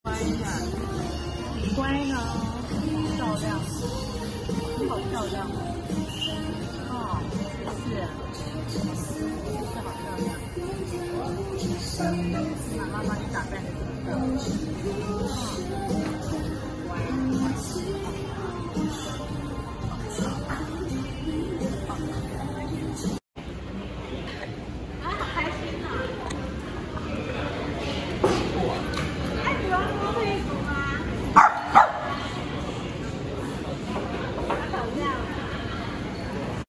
乖一下，很乖呢，漂亮，你好漂亮哦，是好漂亮。妈妈帮你打扮的这么漂亮，